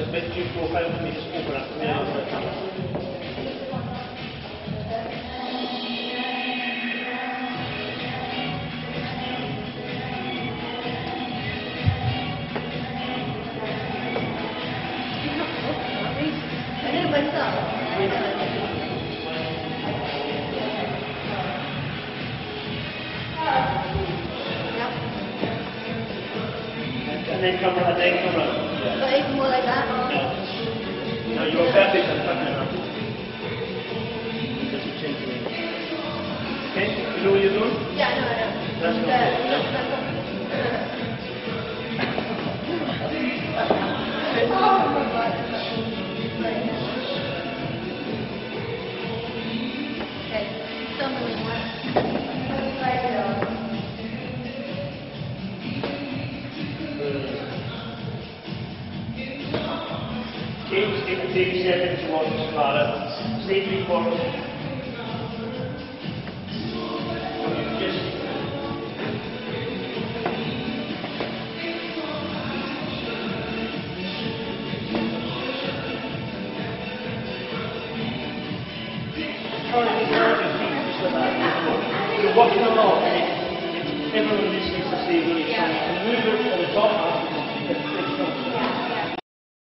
a bit too close, I would make it over it. And then come around. Yeah. But even more like that? Yeah. No, you're perfect and fun enough. Just change it. Okay? You know what you're doing? Yeah, I know. That's not Oh my god. Okay, tell me when you want. Take 7 towards Lara. Stay 3 quarters. Just. You're walking along and everyone just needs to stay really strong. You can move it to the top.